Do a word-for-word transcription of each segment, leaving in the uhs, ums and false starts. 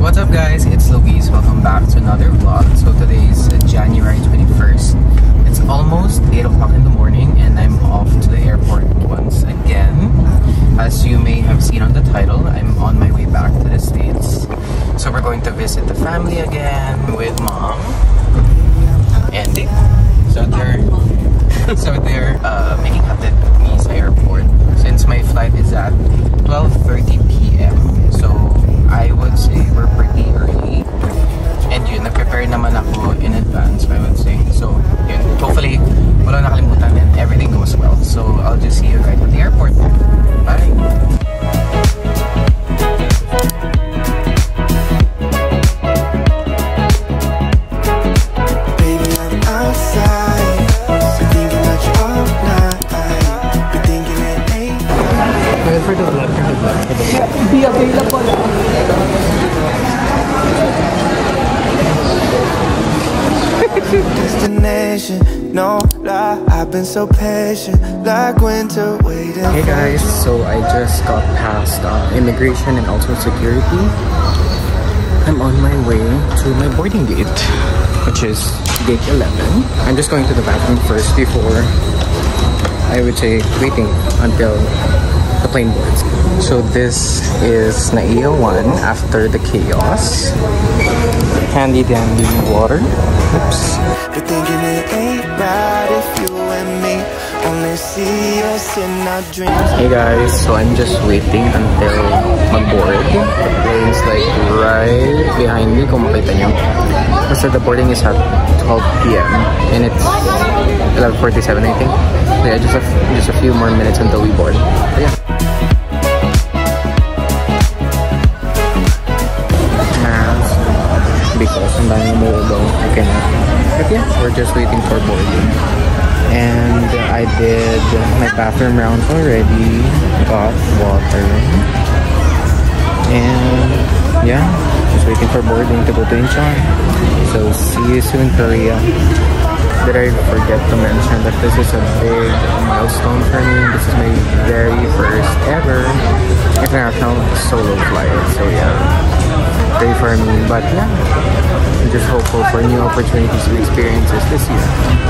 What's up guys, it's Luis. Welcome back to another vlog. So today is January twenty-first. It's almost eight o'clock in the morning and I'm off to the airport once again. As you may have seen on the title, I'm on my way back to the States. So we're going to visit the family again with mom and Dick. So they're, so they're uh, making hatid me sa airport since my flight is at twelve thirty p m So I would say we're pretty early. And yun, nag-prepare naman ako in advance, I would say. So yun, hopefully wala nakalimutan and everything goes well. So I'll just see you guys at the airport. Bye! For the vlog, for the vlog, for the vlog. Be available. Destination, no lie, I've been so patient, like winter waiting. Hey guys, so I just got past uh, immigration and also security. I'm on my way to my boarding gate, which is gate eleven. I'm just going to the bathroom first before, I would say, waiting until the plane boards. So this is Naiya one after the chaos. Handy dandy water. Oops. But thinking it ain't right if you and me only see us in our dreams. Hey guys, so I'm just waiting until mag-board. The plane's like right behind me, kung makita nyo. Kasi the boarding is at twelve p m and it's eleven forty-seven, I think. So yeah, just a, just a few more minutes until we board. But yeah. Because I'm buying a mobo, I cannot. But yeah, we're just waiting for boarding. And I did my bathroom rounds already. Got water. And yeah, just waiting for boarding to go to Incheon. So see you soon, Korea. Did I forget to mention that this is a big milestone for me? This is my very first ever international solo flight. So yeah, pray for me. But yeah, I'm just hopeful for new opportunities and experiences this year.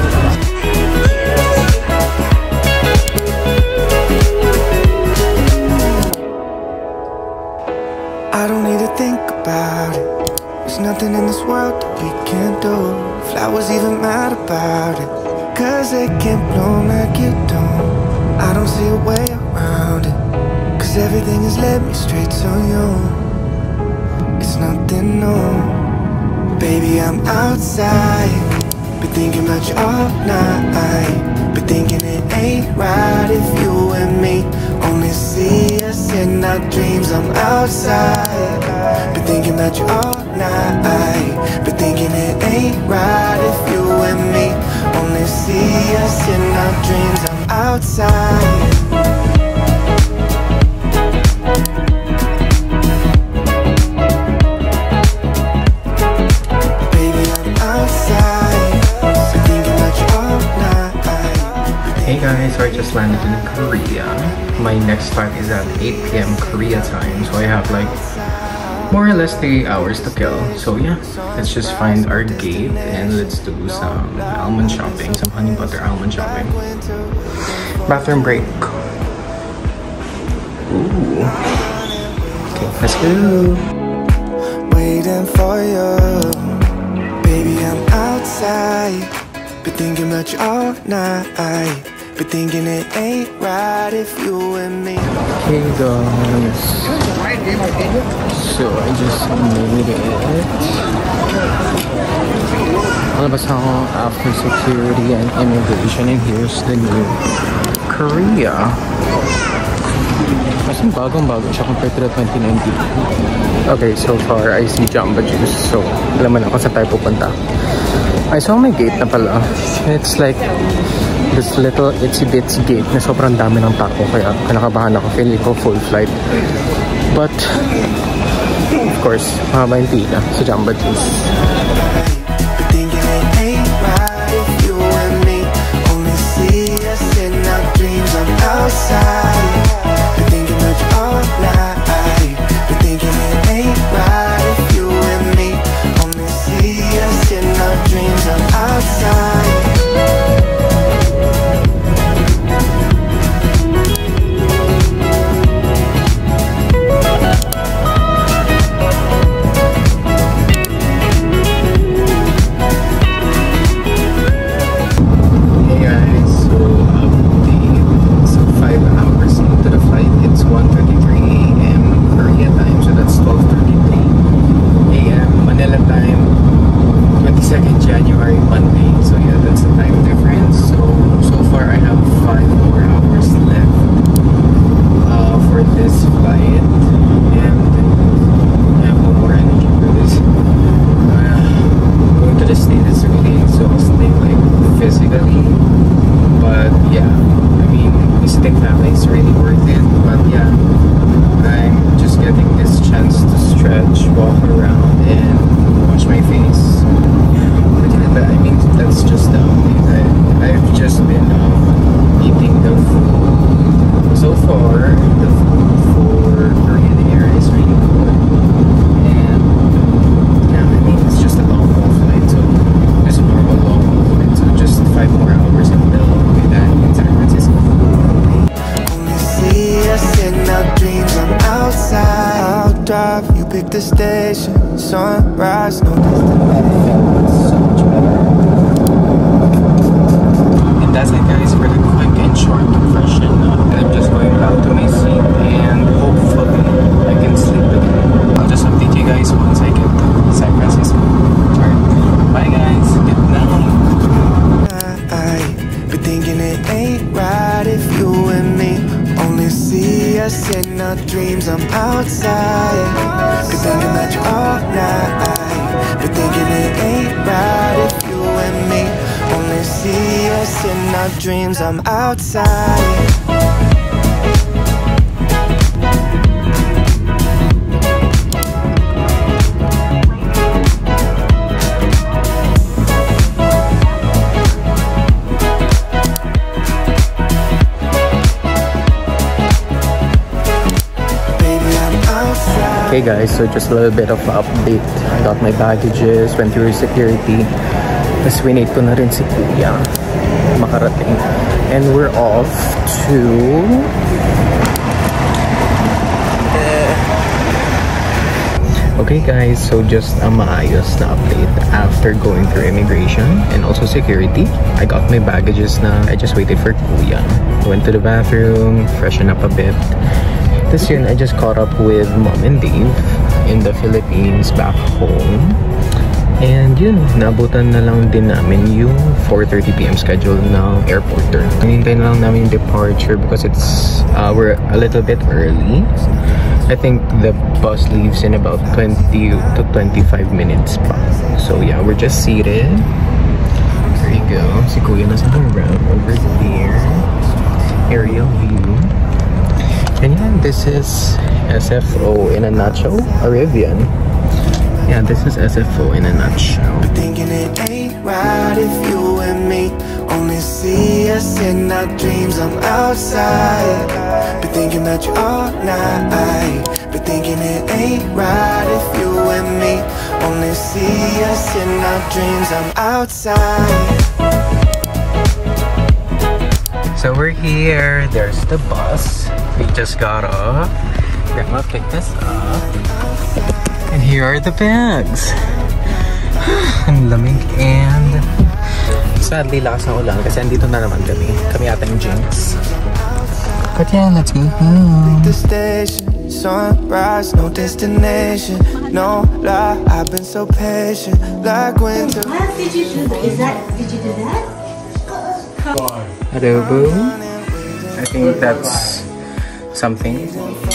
I don't need to think about it. There's nothing in this world that we can't do. Flowers even mad about it, cause they can't bloom like you don't. I don't see a way around it, cause everything has led me straight to you. It's nothing new. Baby, I'm outside, been thinking about you all night. Been thinking it ain't right if you and me only see us in our dreams. I'm outside, been thinking about you all night. Been thinking it ain't right if you and me only see us in our dreams. I'm outside. Hey guys, so I just landed in Korea. My next flight is at eight p m Korea time, so I have like more or less three hours to kill. So yeah, let's just find our gate and let's do some almond shopping, some honey butter almond shopping. Bathroom break. Ooh. Okay, let's go. Waiting for you, baby, I'm outside. Been thinking about you all night. Been thinking it ain't right if you and me. Hey guys, so I just made it. Alabas ako after security and immigration, and here's the new Korea. Kasi bagong-bago siya compared to the twenty nineteen. Okay, so far I see Jamba Juice, so alam mo na kung saan tayo pupunta. I saw my gate na pala. It's like this little itsy bitsy gate na sobrang dami ng tao, kaya kinakabahan ako, feeling ko full flight. But of course, mahaba yung pila sa Jamba Juice. Outside, been thinking of you all night. Been thinking it ain't right if you walk around and wash my face. But I mean, that's just the only thing. I've just been um, eating the food. So far, the food for Korean Air is really good. And yeah, I mean, it's just a long haul flight. So just a normal long haul flight. So just five more hours and we'll be back in San Francisco. Only see us in our dreams. I'm outside. I'll drive. You pick the station. Sunrise. No and that's it, guys, for the quick and short version. Uh, I'm just going back to my seat and hopefully I can sleep again. I'll just update you guys once I get to San Francisco. Alright, bye guys, good night. I be thinking it ain't right if you and me only see us in our dreams. I'm outside, be thinking that you all night. Be thinking it ain't right if you and me only see us in our dreams. I'm outside. Okay guys, so just a little bit of update. I got my baggages, went through security. Tapos winait ko na rin si Kuya makarating. And we're off to... Okay guys, so just a maayos na update. After going through immigration and also security, I got my baggages na. I just waited for Kuya. Went to the bathroom, freshen up a bit. This year, I just caught up with Mom and Dave in the Philippines back home. And yun, naabutan na lang din namin yung four thirty p m schedule ng airport turn. Hinintay na lang namin yung departure because it's uh, we're a little bit early. I think the bus leaves in about twenty to twenty-five minutes pa. So yeah, we're just seated. There you go. Si Kuya nasa harap over there. Aerial view. And yeah, this is S F O in a nutshell, Arabian. Yeah, this is S F O in a nutshell. I'm thinking it ain't right if you and me only see us in our dreams. I'm outside, be thinking about you all night. Be thinking it ain't right if you and me only see us in our dreams. I'm outside. So we're here, there's the bus. We just got off. Grandma picked us up. And here are the bags. Ang lamig and sadly lakas ng ulan kasi andito na naman kami. Kami ata yung Jinx. But yeah, let's go home. The station, sunrise, no destination. No lie, I've been so patient. Like winter. What did you do? Is that, did you do that? Adobo. I think that's something.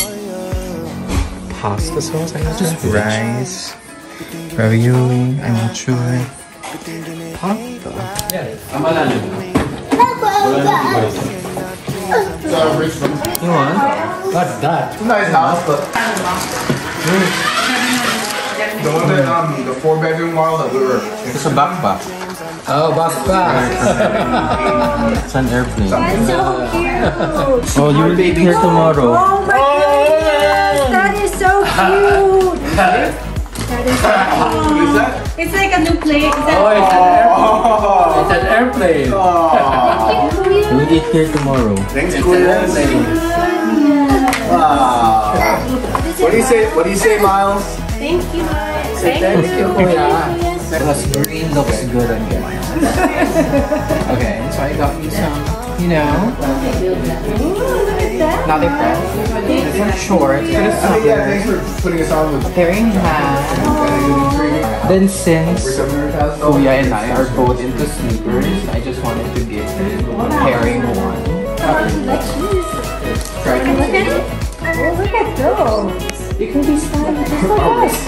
Pasta sauce, I guess. Just rice, ravioli, I'm not sure. Pasta. You want? What's that? It's a nice house, but the one that um the four bedroom model that we were. It's a backpack. Oh, backpack. It's an airplane. That's so cute. Oh, you will be here tomorrow. Oh my goodness, that is so cute. That is so cute. It's like a new plane. Is that Oh, it's an airplane. It's an airplane. You will eat here tomorrow. Thanks, Kuya. Wow. What do you say? What do you say, Miles? Thank you. Thank you, Kuya. Because green looks good on you. Okay, so I got you some, you know, nothing fresh. This one's short for the I think, yeah, summer. thanks for putting us on with. Pairing hat. Then since Kuya and I are both into sneakers, I just wanted to give pairing one. Try to Look at it. Oh, look at those. You can be stylish just like us.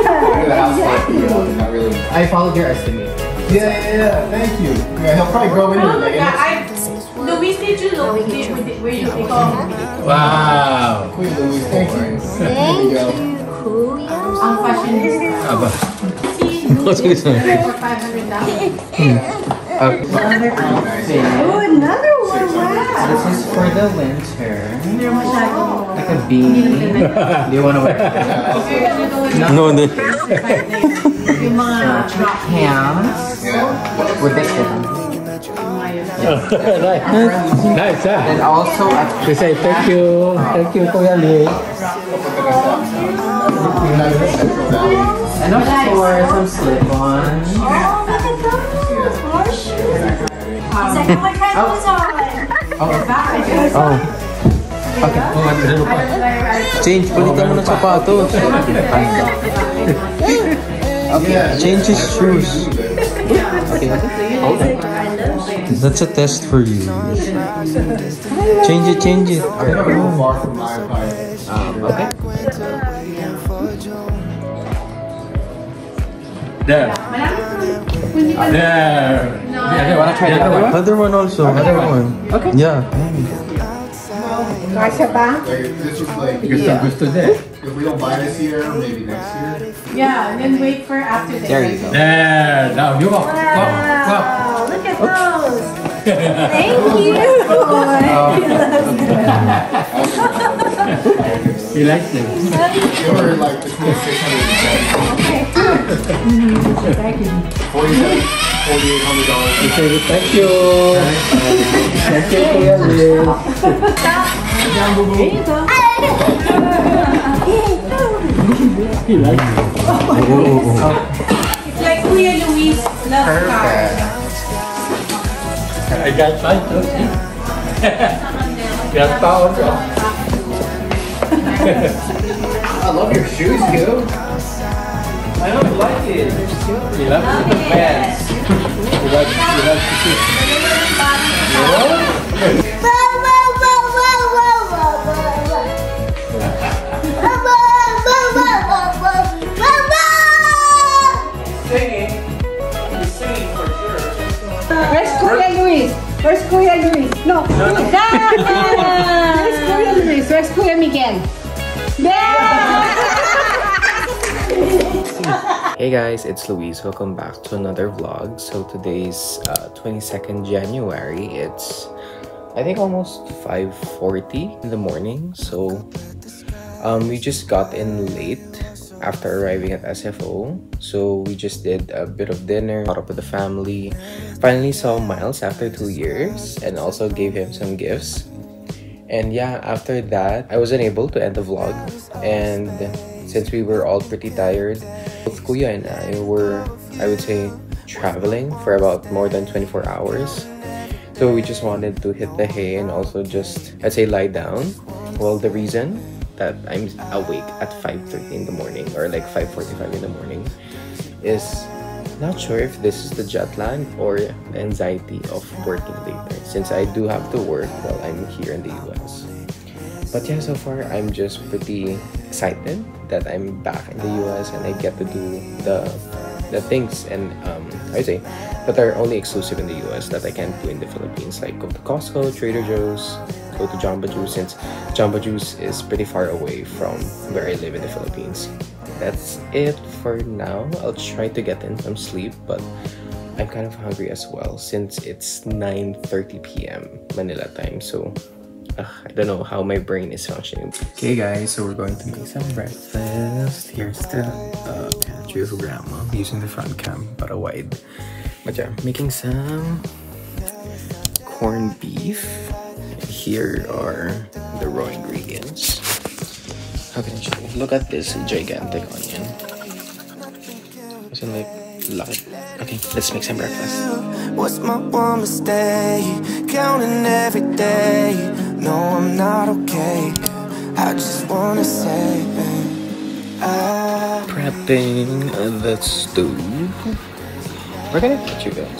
Not really. I followed your estimate. Yeah, yeah, yeah. Thank you. Yeah, he'll probably grow into it. Like, Yeah, I. Louis, did you look? Did, did, were you looking? Wow. Queen Louise, thank you. There you go. Ang fashion is Aba. for five hundred dollars. Uh, Oh, another one. Wow. this is for the winter. Like a beanie. Do you want to wear it? No, no. Yung mga rock Pants. Yeah. With the M. Nice. Nice, And huh? also at We say thank you. Thank you, Kuya Lee. and of course some slip-ons. Oh, look at those. Horseshoes. It's like, oh my God, those on. Oh. Okay. Change, balikan mo ng sapatos. Okay, change his shoes. Okay. Okay. That's a test for you. Change it, change it. Okay. Um, okay. There. There. Okay, wanna try the other one? Other one also. Other one. Okay. Yeah. Kasha ba? Like, this is like, Gusto, gusto din. if we don't buy this year, maybe next year. Yeah, and then wait for after the There you go. There. Now you walk. Walk. Walk. Wow, look at those. Thank you. He likes them. They were like between six hundred and forty-seven, forty-eight hundred dollars. We say thank you. Thank you, Kuya Lee. There you go. He likes it. It's like Kuya Luis loves cars. I got five. Got power. I love your shoes, too. I don't like it. He loves the pants. He likes, he likes the shoes. Where's Kuya Luis? Where's Kuya Luis? No. Where's Kuya Luis? Where's Kuya Miguel? Hey guys, it's Luis. Welcome back to another vlog. So today's uh, twenty-second January. It's I think almost five forty in the morning. So um, we just got in late after arriving at S F O. So we just did a bit of dinner, caught up with the family, finally saw Miles after two years and also gave him some gifts. And yeah, after that, I wasn't able to end the vlog. And since we were all pretty tired, both Kuya and I were, I would say, traveling for about more than twenty-four hours. So we just wanted to hit the hay and also just, I'd say, lie down. Well, the reason that I'm awake at five thirty in the morning or like five forty-five in the morning is not sure if this is the jet lag or the anxiety of working later, since I do have to work while I'm here in the U S. But yeah, so far I'm just pretty excited that I'm back in the U S and I get to do the the things and um, I say that are only exclusive in the U S that I can't do in the Philippines, like go to Costco, Trader Joe's, go to Jamba Juice, since Jamba Juice is pretty far away from where I live in the Philippines. That's it for now. I'll try to get in some sleep, but I'm kind of hungry as well since it's nine thirty p m Manila time. So uh, I don't know how my brain is functioning. Okay guys, so we're going to make some breakfast. Here's the uh, pantry of grandma using the front cam but a wide. But yeah, making some corned beef. Here are the raw ingredients. How can I show you? Look at this gigantic onion. Isn't like large? Okay, let's make some breakfast. What's my one mistake? Counting every day. No, I'm not okay. I just wanna say, I... Prepping the stove. We're gonna get you guys.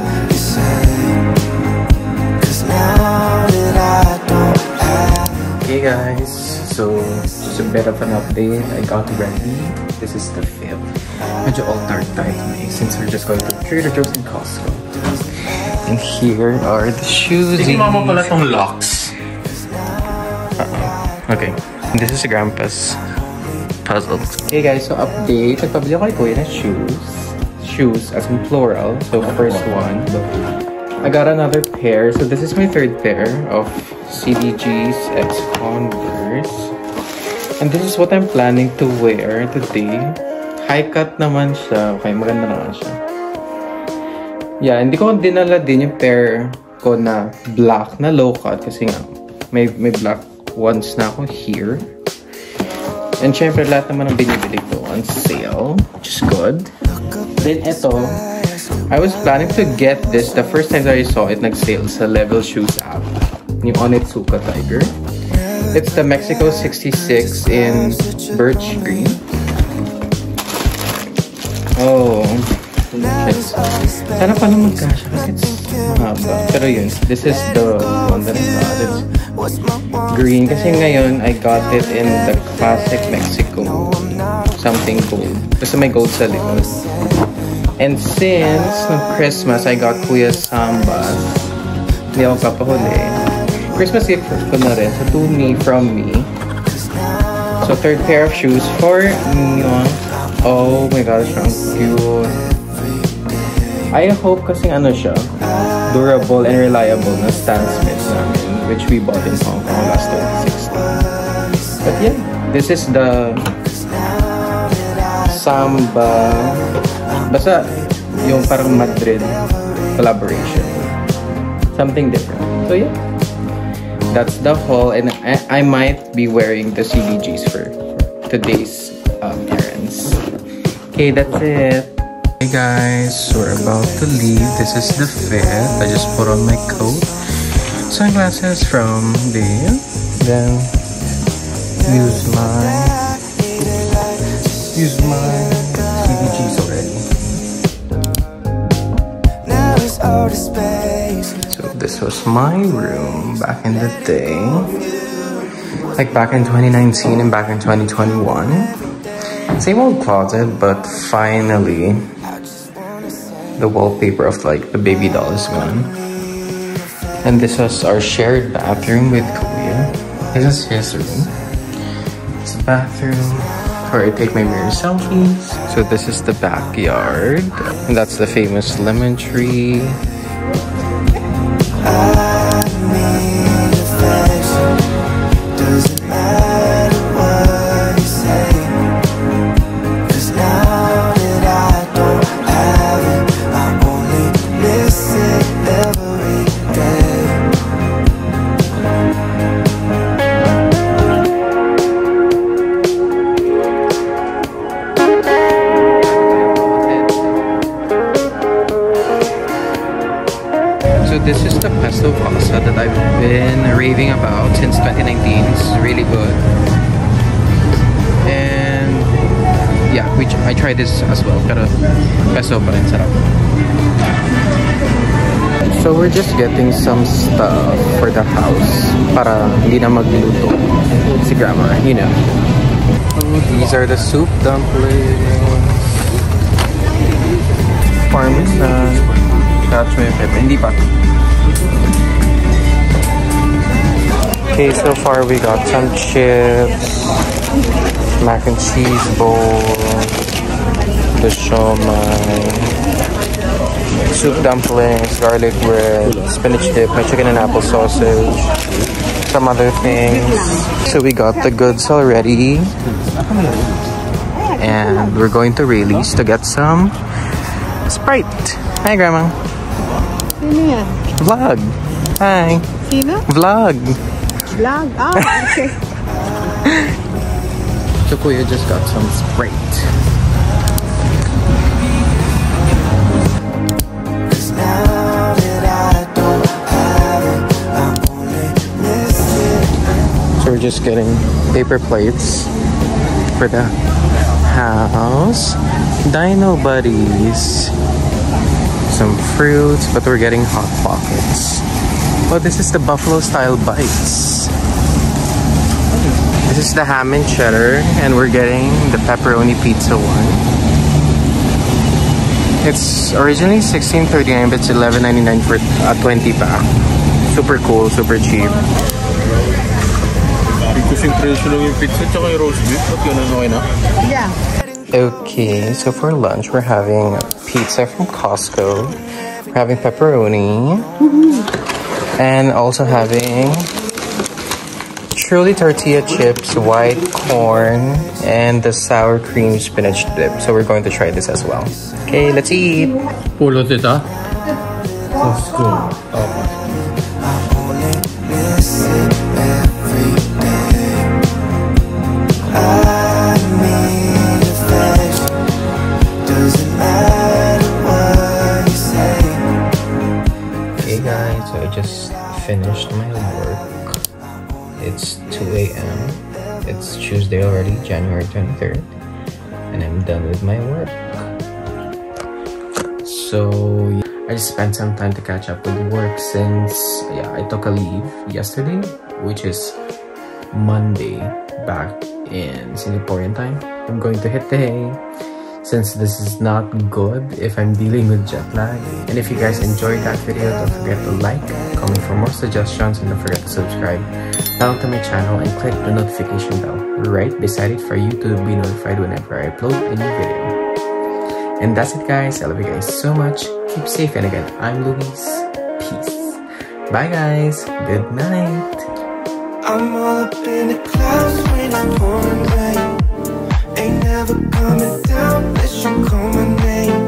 Hey guys, so just a bit of an update. I got ready. This is the fifth. Medyo all dark tayo today since we're just going to Trader Joe's and Costco. And here are the shoes. Tingnan mo pala tong locks. Uh-oh. Okay, this is Grandpa's puzzled. Hey guys, so update. Nagpabili ako kay Kuya na shoes. Shoes as in plural. So first one. I got another pair. So this is my third pair of C D G's X Converse. And this is what I'm planning to wear today. High cut naman siya. Okay, maganda naman siya. Yeah, hindi ko dinala din yung pair ko na black na low cut kasi nga may, may black ones na ako here. And syempre lahat naman ang binibili ko on sale, which is good. Then ito, I was planning to get this the first time that I saw it nag-sale sa Level Shoes app. Yung Onitsuka Tiger. It's the Mexico sixty-six in birch green. Oh, shit. Sana pala magkasya kasi it's mahaba. Pero yun, this is the one that I got. It's green kasi ngayon I got it in the classic Mexico something gold. Kasi may gold sa likod. And since no Christmas I got Kuya Samba, hindi ako papahuli. Christmas gift ko na rin. So to me, from me. So third pair of shoes for me. Oh my gosh, ang cute. I hope kasi ano siya, durable and reliable na Stan Smith namin, which we bought in Hong Kong last twenty sixteen. But yeah, this is the Samba, basta yung parang Madrid collaboration. Something different. So yeah, that's the haul, and I, I might be wearing the C D Gs for today's um, errands. Okay, that's it. Hey guys, we're about to leave. This is the fit. I just put on my coat, sunglasses from Dale, then use my use my C D Gs already. So this was my room back in the day, like back in twenty nineteen and back in twenty twenty-one. Same old closet, but finally the wallpaper of like the baby doll is gone. And this was our shared bathroom with Kuya. This is his room. It's the bathroom where I take my mirror selfies. So this is the backyard. And that's the famous lemon tree. This is the pesto pasta that I've been raving about since twenty nineteen. It's really good. And yeah, we I tried this as well. Pero pesto pa rin sarap. So we're just getting some stuff for the house para hindi na magluto si Grandma, you know. These are the soup dumplings. Parmesan. Catch me pepper. Hindi pa. Okay, so far we got some chips, mac and cheese bowl, the shawmai, soup dumplings, garlic bread, spinach dip, my chicken and apple sausage, some other things. So we got the goods already, and we're going to Rayleigh's to get some Sprite. Hi, Grandma. Vlog. Hi. Sino? Vlog. Vlog? Oh, okay. So Kuya just got some Sprite. So we're just getting paper plates for the house. Dino Buddies. Some fruits, but we're getting Hot Pockets. Oh, this is the buffalo style bites. This is the ham and cheddar, and we're getting the pepperoni pizza one. It's originally sixteen thirty-nine, but it's eleven ninety-nine for a twenty pack. Super cool, super cheap. Kasing presyo lang yung pizza tsaka yung roast beef. Ba't yun? Okay na? Yeah. Okay, so for lunch, we're having pizza from Costco. We're having pepperoni. Mm-hmm. And also having truly tortilla chips, white corn, and the sour cream spinach dip. So we're going to try this as well. Okay, let's eat. Pulo tita. Costco. Oh. Finished my work. It's two A M It's Tuesday already, January twenty-third, and I'm done with my work. So I just spent some time to catch up with work since yeah I took a leave yesterday, which is Monday back in Singaporean time. I'm going to hit the hay since this is not good if I'm dealing with jet lag. And if you guys enjoyed that video, don't forget to like, comment for more suggestions, and don't forget to subscribe down to my channel and click the notification bell right beside it for you to be notified whenever I upload a new video. And that's it guys, I love you guys so much, keep safe, and again, I'm Luis, peace. Bye guys, good night. I'm all up in the clouds when I'm pouring rain. Ain't never coming down unless you call my name.